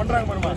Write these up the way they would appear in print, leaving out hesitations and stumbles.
பண்றாங்க பாருமா.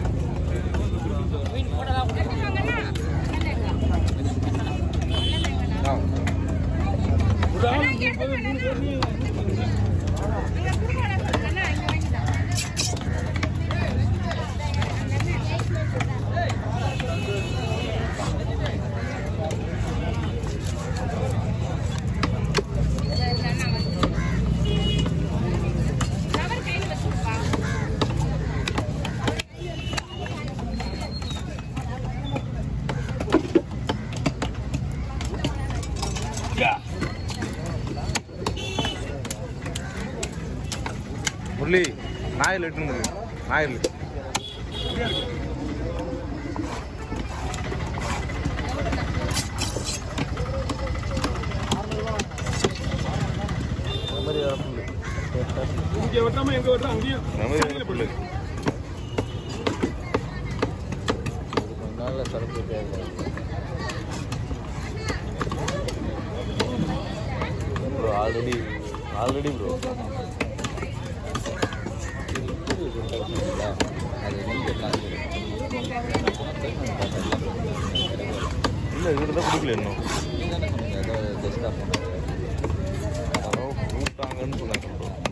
முரளி நாயில் எட்டுங்க நாயில் இங்க வெட்டாம எங்க வெட்டா அங்கேயும் புல்லு நல்ல சரக்கு தேவை ப்ரோ ஆல்ரெடி ப்ரோ இல்லை இதில் தான் கொடுக்கல இன்னும் ஏதோ டெஸ்டாக பண்ணாங்க அதோ கூப்பிட்டாங்கன்னு சொன்னாங்க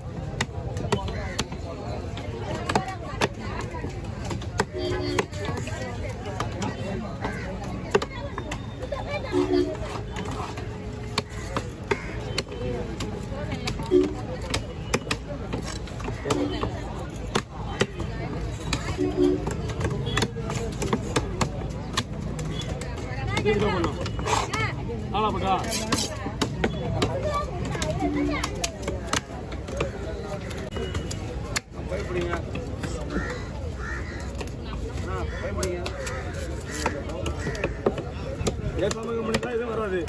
வராது.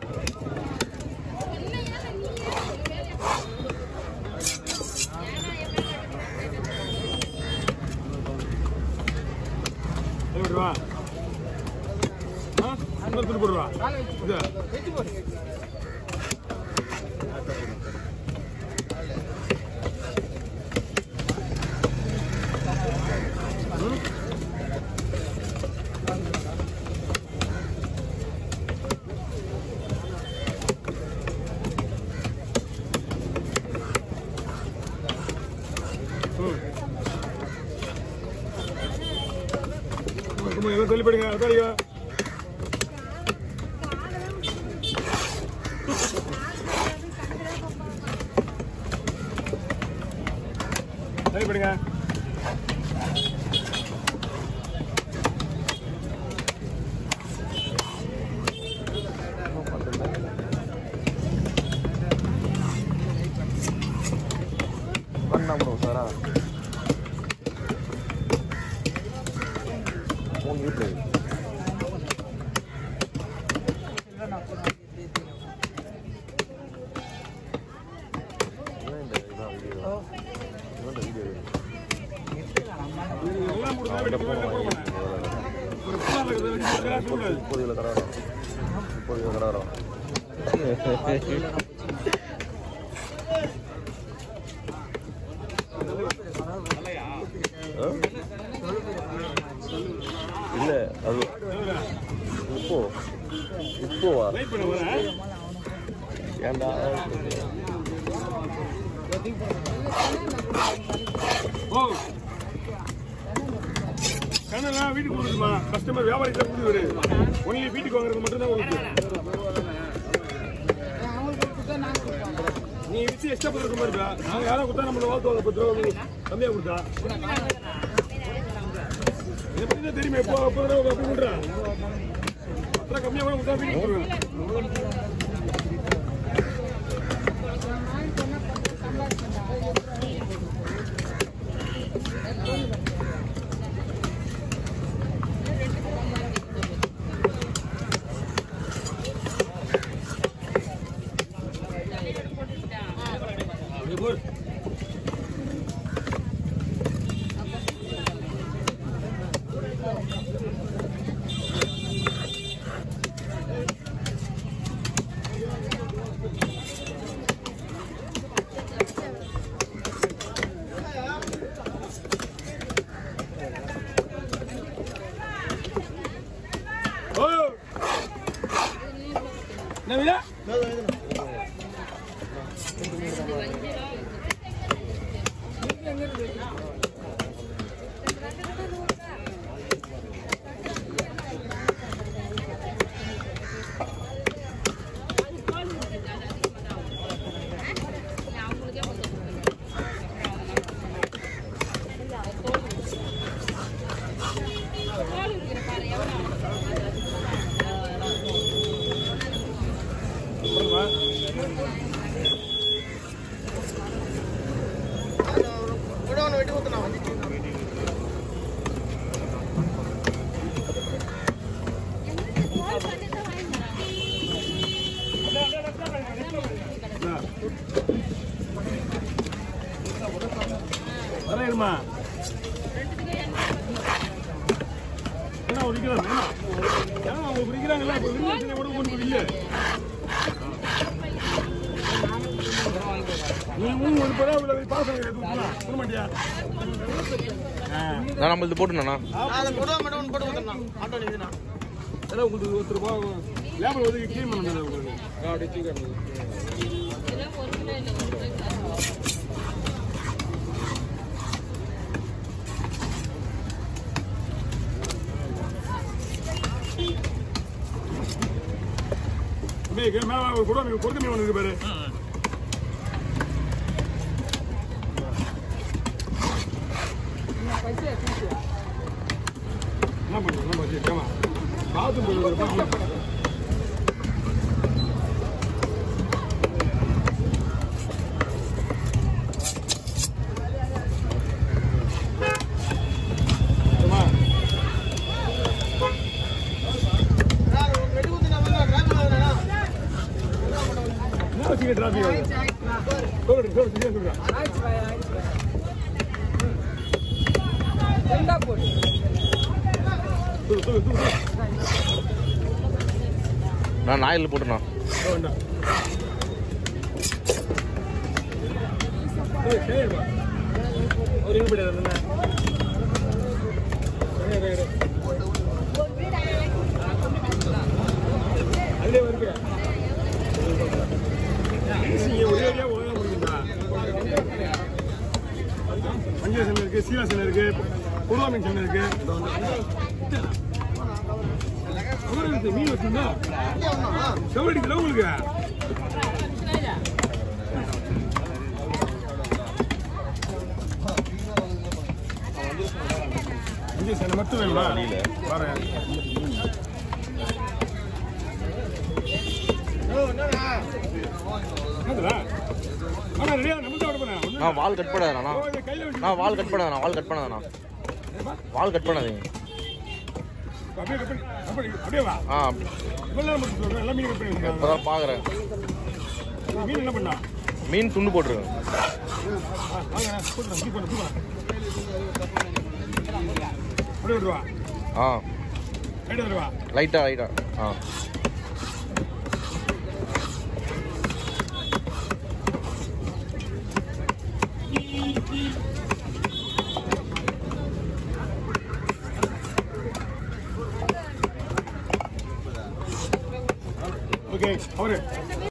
போடுவா சொல்லிப்படுங்க சரிப்படுங்க பண்ணா ப்ரோ சாரா ஃபோன் வீட்டில் இப்போதையில் கடை வரோம் இல்லை அது இப்போவா ஏண்டா கண்ணெல்லாம் வீட்டுக்கு கொடுக்குமா கஸ்டமர் வியாபாரிக்கு கொடுக்குது ஒன்லி வீட்டுக்கு வாங்குறது மட்டும்தான் உங்களுக்கு நீ வச்சு எக்ஸ்ட்ரா கொடுக்குற மாதிரி இருக்கா நாங்கள் யாரும் கொடுத்தா நம்மளை வாழ்த்துவாங்க 10 ரூபா கம்மியாக கொடுத்தா எப்படி தான் தெரியுமா எப்போ 30 ரூபா அப்படி கொடுறேன் அப்புறம் கம்மியாக கூட கொடுத்தா வீட்டுக்கு கொடுக்குறேன் ஒரு விற்கிறாங்க ஏன்னா அவங்க விற்கிறாங்கல்ல இப்போ விரும்பி கூட கொண்டு இல்லை நீ ஒரு படம் உள்ள பாசம் சொல்ல மாட்டியா நான் நம்மளுக்கு போட்டுண்ணா அதெல்லாம் உங்களுக்கு ₹1 லேபர் ஒதுக்கி க்ளீன் பண்ணணும் உங்களுக்கு அப்படியே சீக்கிரம் மேல ஒரு கொடுக்க மீன் ஒன்று இருக்கு பாரு என்ன பண்ணுறோம் பாத்ரூம் டிராபிக் நான் நாயில் போட்டுண்ணா அதுலேயே வருது ஒரே ஏரியா ஒழுங்கா முடியுங்களா மஞ்சள் சென்னை இருக்கு சீலா சென்னை இருக்கு பொருளா மீன் சென்னை இருக்கு மீன் வச்சுருந்தா செவடிக்கல உங்களுக்கு மஞ்சள் சென்னை மட்டும் வேணுமா பாருங்க வால் கட் பண்ணாதண்ணா வால் கட் பண்ணாதண்ணா வால் கட் பண்ணாதீங்க இப்பதான் பாக்குறேன் மீன் துண்டு போட்டுருங்க லைட்டா Okay, over.